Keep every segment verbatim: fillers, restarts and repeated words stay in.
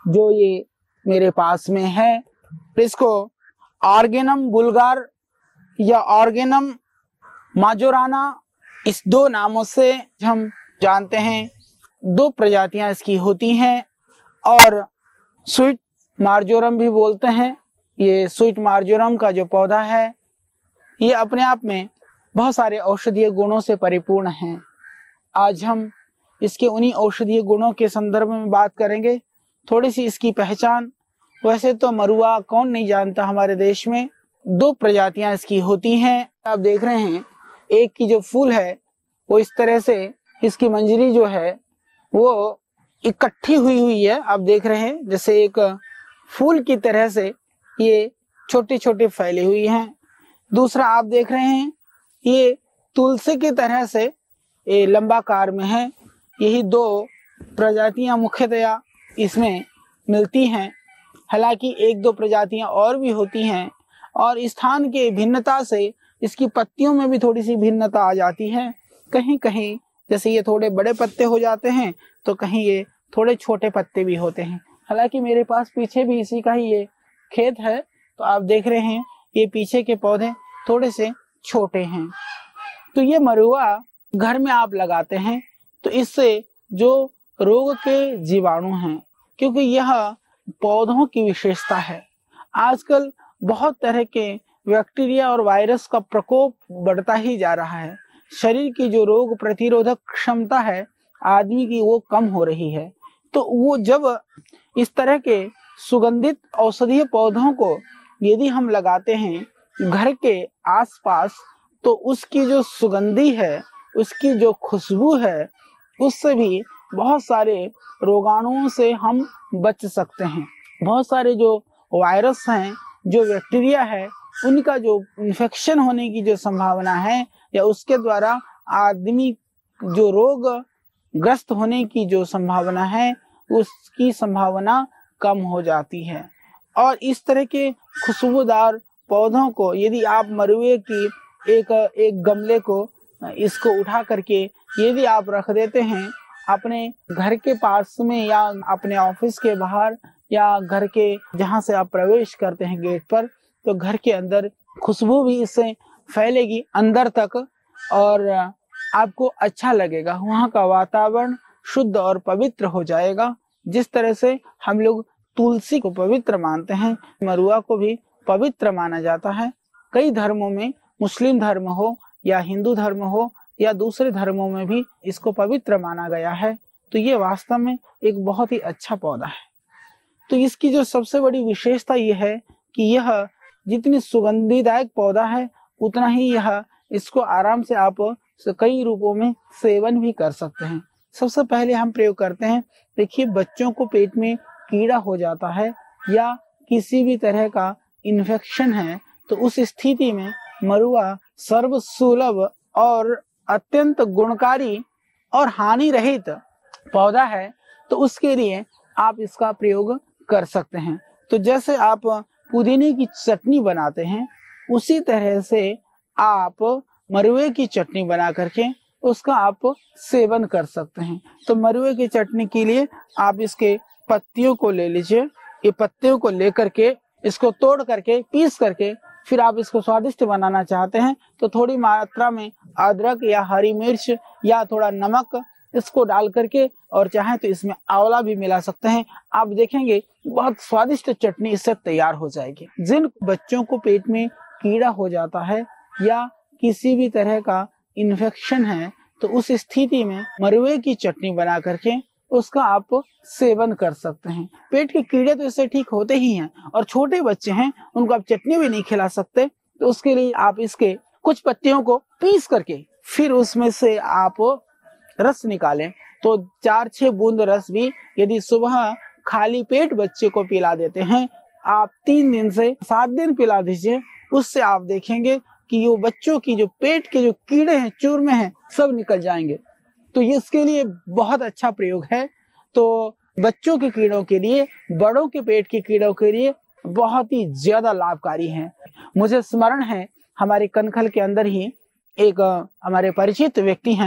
जो ये मेरे पास में है, इसको ऑर्गेनम वुल्गार या ऑर्गेनम माजोराना, इस दो नामों से हम जानते हैं। दो प्रजातियां इसकी होती हैं और स्वीट मार्जोरम भी बोलते हैं। ये स्वीट मार्जोरम का जो पौधा है ये अपने आप में बहुत सारे औषधीय गुणों से परिपूर्ण हैं। आज हम इसके उन्हीं औषधीय गुणों के संदर्भ में बात करेंगे। थोड़ी सी इसकी पहचान, वैसे तो मरुआ कौन नहीं जानता हमारे देश में। दो प्रजातियां इसकी होती हैं। आप देख रहे हैं एक की जो फूल है वो इस तरह से, इसकी मंजरी जो है वो इकट्ठी हुई हुई है। आप देख रहे हैं जैसे एक फूल की तरह से ये छोटे छोटे फैली हुई हैं। दूसरा आप देख रहे हैं ये तुलसी की तरह से ये लंबाकार में है। यही दो प्रजातियां मुख्यतया इसमें मिलती हैं। हालांकि एक दो प्रजातियां और भी होती हैं और स्थान के भिन्नता से इसकी पत्तियों में भी थोड़ी सी भिन्नता आ जाती है। कहीं कहीं जैसे ये थोड़े बड़े पत्ते हो जाते हैं तो कहीं ये थोड़े छोटे पत्ते भी होते हैं। हालांकि मेरे पास पीछे भी इसी का ही ये खेत है, तो आप देख रहे हैं ये पीछे के पौधे थोड़े से छोटे हैं। तो ये मरुआ घर में आप लगाते हैं तो इससे जो रोग के जीवाणु हैं, क्योंकि यह पौधों की विशेषता है, आजकल बहुत तरह के बैक्टीरिया और वायरस का प्रकोप बढ़ता ही जा रहा है। शरीर की जो रोग प्रतिरोधक क्षमता है आदमी की वो कम हो रही है। तो वो जब इस तरह के सुगंधित औषधीय पौधों को यदि हम लगाते हैं घर के आसपास, तो उसकी जो सुगंधी है, उसकी जो खुशबू है, उससे भी बहुत सारे रोगाणुओं से हम बच सकते हैं। बहुत सारे जो वायरस हैं, जो बैक्टीरिया है, उनका जो इन्फेक्शन होने की जो संभावना है या उसके द्वारा आदमी जो रोग ग्रस्त होने की जो संभावना है उसकी संभावना कम हो जाती है। और इस तरह के खुशबूदार पौधों को यदि आप मरुए की एक एक गमले को इसको उठा करके यदि आप रख देते हैं अपने घर के पास में या अपने ऑफिस के बाहर या घर के जहां से आप प्रवेश करते हैं गेट पर, तो घर के अंदर खुशबू भी इससे फैलेगी अंदर तक और आपको अच्छा लगेगा। वहाँ का वातावरण शुद्ध और पवित्र हो जाएगा। जिस तरह से हम लोग तुलसी को पवित्र मानते हैं, मरुआ को भी पवित्र माना जाता है। कई धर्मों में, मुस्लिम धर्म हो या हिंदू धर्म हो या दूसरे धर्मों में भी इसको पवित्र माना गया है। तो ये वास्तव में एक बहुत ही अच्छा पौधा है। तो इसकी जो सबसे बड़ी विशेषता ये है कि यह जितनी सुगंधिदायक पौधा है उतना ही यह इसको आराम से आप कई रूपों में सेवन भी कर सकते हैं। सबसे पहले हम प्रयोग करते हैं, देखिए बच्चों को पेट में कीड़ा हो जाता है या किसी भी तरह का इन्फेक्शन है, तो उस स्थिति में मरुआ सर्वसुलभ और अत्यंत गुणकारी और हानि रहित पौधा है। तो उसके लिए आप इसका प्रयोग कर सकते हैं। तो जैसे आप पुदीने की चटनी बनाते हैं उसी तरह से आप मरुए की चटनी बना करके उसका आप सेवन कर सकते हैं। तो मरुए की चटनी के लिए आप इसके पत्तियों को ले लीजिए। ये पत्तियों को लेकर के इसको तोड़ करके पीस करके फिर आप इसको स्वादिष्ट बनाना चाहते हैं तो थोड़ी मात्रा में अदरक या हरी मिर्च या थोड़ा नमक इसको डाल करके और चाहे तो इसमें आंवला भी मिला सकते हैं। आप देखेंगे बहुत स्वादिष्ट चटनी इससे तैयार हो जाएगी। जिन बच्चों को पेट में कीड़ा हो जाता है या किसी भी तरह का इन्फेक्शन है तो उस स्थिति में मरुए की चटनी बना करके उसका आप सेवन कर सकते हैं। पेट के कीड़े तो इससे ठीक होते ही हैं और छोटे बच्चे हैं उनको आप चटनी भी नहीं खिला सकते, तो उसके लिए आप इसके कुछ पत्तियों को पीस करके फिर उसमें से आप रस निकालें। तो चार छह बूंद रस भी यदि सुबह खाली पेट बच्चे को पिला देते हैं, आप तीन दिन से सात दिन पिला दीजिए, उससे आप देखेंगे कि ये बच्चों की जो पेट के जो कीड़े हैं, चूरमे हैं, सब निकल जाएंगे। तो ये इसके लिए बहुत अच्छा प्रयोग है। तो बच्चों के कीड़ों के लिए, बड़ों के पेट के कीड़ों के लिए बहुत ही ज्यादा लाभकारी है। मुझे स्मरण है हमारे कनखल के अंदर ही एक हमारे परिचित व्यक्ति हैं,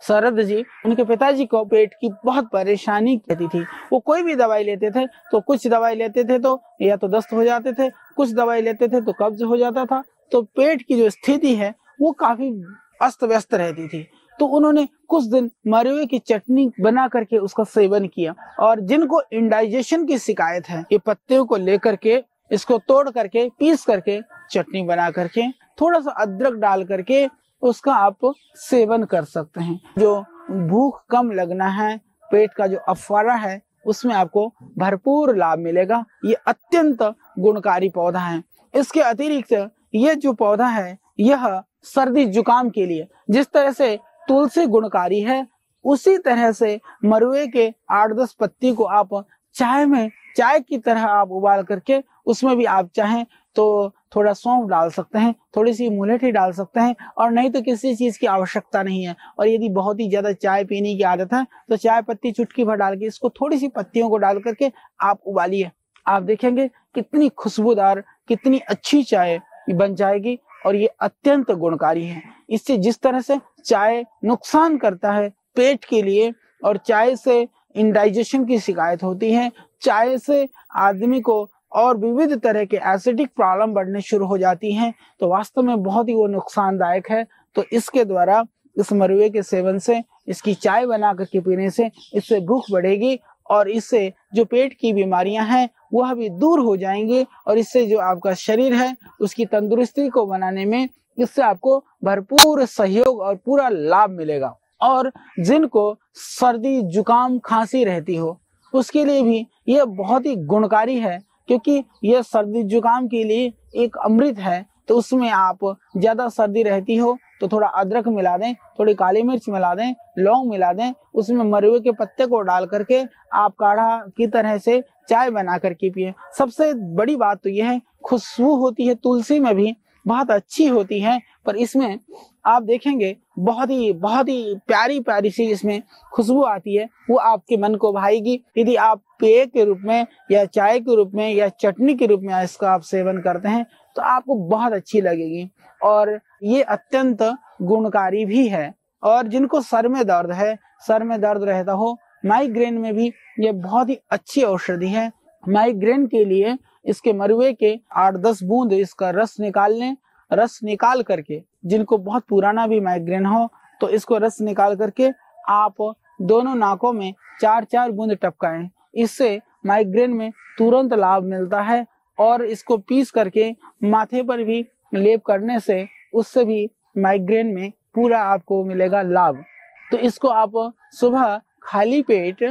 शरद जी, उनके पिताजी को पेट की बहुत परेशानी रहती थी। वो कोई भी दवाई लेते थे तो कुछ दवाई लेते थे तो या तो दस्त हो जाते थे, कुछ दवाई लेते थे तो कब्ज हो जाता था। तो पेट की जो स्थिति है वो काफी अस्त व्यस्त रहती थी। तो उन्होंने कुछ दिन मरुए की चटनी बना करके उसका सेवन किया। और जिनको इंडाइजेशन की शिकायत है, ये पत्तियों को लेकर के इसको तोड़ करके पीस करके चटनी बना करके थोड़ा सा अदरक डाल करके उसका आप सेवन कर सकते हैं। जो भूख कम लगना है, पेट का जो अफवारा है, उसमें आपको भरपूर लाभ मिलेगा। ये अत्यंत गुणकारी पौधा है। इसके अतिरिक्त ये जो पौधा है यह सर्दी जुकाम के लिए, जिस तरह से तुलसी गुणकारी है, उसी तरह से मरुए के आठ दस पत्ती को आप चाय में चाय की तरह आप उबाल करके उसमें भी आप चाहें तो थोड़ा सौंफ डाल सकते हैं, थोड़ी सी मुलेठी डाल सकते हैं, और नहीं तो किसी चीज की आवश्यकता नहीं है। और यदि बहुत ही ज्यादा चाय पीने की आदत है तो चाय पत्ती चुटकी भर डाल के इसको थोड़ी सी पत्तियों को डाल करके आप उबालिए। आप देखेंगे कितनी खुशबूदार, कितनी अच्छी चाय बन जाएगी। और ये अत्यंत गुणकारी है। इससे जिस तरह से चाय नुकसान करता है पेट के लिए, और चाय से इंडाइजेशन की शिकायत होती है, चाय से आदमी को और विविध तरह के एसिडिक प्रॉब्लम बढ़ने शुरू हो जाती हैं, तो वास्तव में बहुत ही वो नुकसानदायक है। तो इसके द्वारा, इस मरुए के सेवन से, इसकी चाय बना करके पीने से इससे भूख बढ़ेगी और इससे जो पेट की बीमारियां हैं वह भी दूर हो जाएंगी। और इससे जो आपका शरीर है उसकी तंदुरुस्ती को बनाने में इससे आपको भरपूर सहयोग और पूरा लाभ मिलेगा। और जिनको सर्दी जुकाम खांसी रहती हो उसके लिए भी यह बहुत ही गुणकारी है, क्योंकि यह सर्दी जुकाम के लिए एक अमृत है। तो उसमें आप ज्यादा सर्दी रहती हो तो थोड़ा अदरक मिला दें, थोड़ी काली मिर्च मिला दें, लौंग मिला दें, उसमें मरुए के पत्ते को डाल करके आप काढ़ा की तरह से चाय बना करके पिए। सबसे बड़ी बात तो यह है, खुशबू होती है तुलसी में भी बहुत अच्छी होती है, पर इसमें आप देखेंगे बहुत ही बहुत ही प्यारी प्यारी सी इसमें खुशबू आती है, वो आपके मन को भाएगी। यदि आप पेय के रूप में या चाय के रूप में या चटनी के रूप में इसका आप सेवन करते हैं तो आपको बहुत अच्छी लगेगी। और ये अत्यंत गुणकारी भी है। और जिनको सर में दर्द है, सर में दर्द रहता हो, माइग्रेन में भी ये बहुत ही अच्छी औषधि है। माइग्रेन के लिए इसके मरुए के आठ दस बूंद इसका रस निकाल लें। रस निकाल करके, जिनको बहुत पुराना भी माइग्रेन हो तो इसको रस निकाल करके आप दोनों नाकों में चार चार बूंद टपकाएं। इससे माइग्रेन में तुरंत लाभ मिलता है। और इसको पीस करके माथे पर भी लेप करने से उससे भी माइग्रेन में पूरा आपको मिलेगा लाभ। तो इसको आप सुबह खाली पेट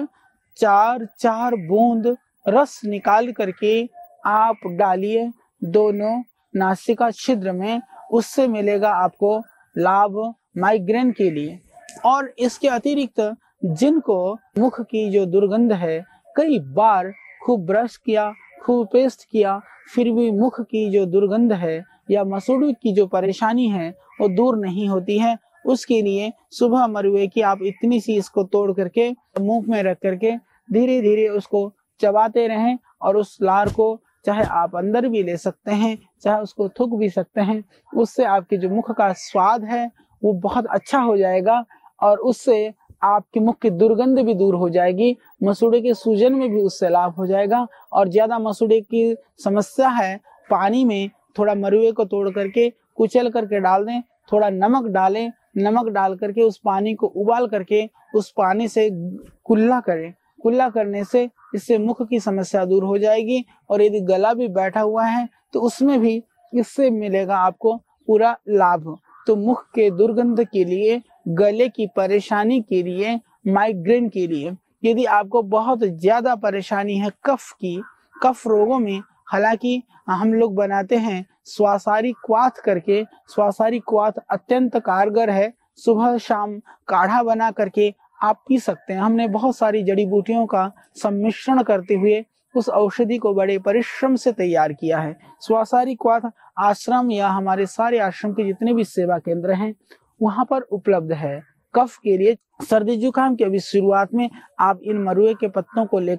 चार चार बूंद रस निकाल करके आप डालिए दोनों नासिका छिद्र में, उससे मिलेगा आपको लाभ माइग्रेन के लिए। और इसके अतिरिक्त जिनको मुख की जो दुर्गंध है, कई बार खूब ब्रश किया, खूब पेस्ट किया, फिर भी मुख की जो दुर्गंध है या मसूड़े की जो परेशानी है वो दूर नहीं होती है, उसके लिए सुबह मरुए की आप इतनी सी इसको तोड़ करके मुंह में रख करके धीरे धीरे उसको चबाते रहें। और उस लार को चाहे आप अंदर भी ले सकते हैं, चाहे उसको थूक भी सकते हैं। उससे आपके जो मुख का स्वाद है वो बहुत अच्छा हो जाएगा और उससे आपके मुख की दुर्गंध भी दूर हो जाएगी। मसूड़े के सूजन में भी उससे लाभ हो जाएगा। और ज्यादा मसूड़े की समस्या है, पानी में थोड़ा मरुए को तोड़ करके कुचल करके डाल दें, थोड़ा नमक डालें, नमक डाल करके उस पानी को उबाल करके उस पानी से कुल्ला करें। कुल्ला करने से इससे मुख की समस्या दूर हो जाएगी। और यदि गला भी बैठा हुआ है तो उसमें भी इससे मिलेगा आपको पूरा लाभ। तो मुख के दुर्गंध के लिए, गले की परेशानी के लिए, माइग्रेन के लिए, यदि आपको बहुत ज्यादा परेशानी है कफ की, कफ रोगों में, हालांकि हम लोग बनाते हैं स्वासारी क्वाथ करके, स्वासारी क्वाथ अत्यंत कारगर है। सुबह शाम काढ़ा बना करके आप पी सकते हैं। हमने बहुत सारी जड़ी बूटियों का सम्मिश्रण करते हुए उस औषधि को बड़े परिश्रम से तैयार किया है। स्वासारी क्वाथ आश्रम या हमारे सारे आश्रम के जितने भी सेवा केंद्र हैं वहां पर उपलब्ध है। कफ के लिए, सर्दी जुकाम की अभी शुरुआत में आप इन मरुए के पत्तों को लेकर के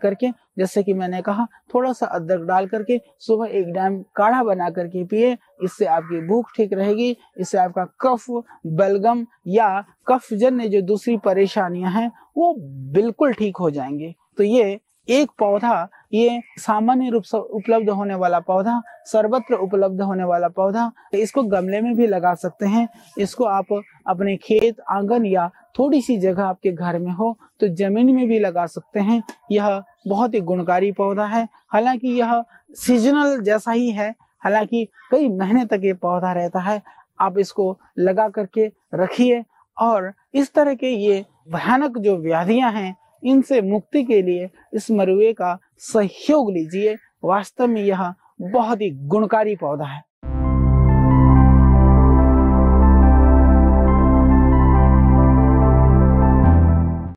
जैसे कि मैंने कहा, थोड़ा सा अदरक डाल करके सुबह एक टाइम काढ़ा बना करके पिए। इससे आपकी भूख ठीक रहेगी, इससे आपका कफ, बलगम या कफ जन्य जो दूसरी परेशानियां हैं वो बिल्कुल ठीक हो जाएंगे। तो ये एक पौधा, ये सामान्य रूप से उपलब्ध होने वाला पौधा, सर्वत्र उपलब्ध होने वाला पौधा, इसको गमले में भी लगा सकते हैं। इसको आप अपने खेत, आंगन या थोड़ी सी जगह आपके घर में हो तो जमीन में भी लगा सकते हैं। यह बहुत ही गुणकारी पौधा है। हालांकि यह सीजनल जैसा ही है, हालांकि कई महीने तक ये पौधा रहता है। आप इसको लगा करके रखिए और इस तरह के ये भयानक जो व्याधियां हैं इनसे मुक्ति के लिए इस मरुए का सहयोग लीजिए। वास्तव में यह बहुत ही गुणकारी पौधा है।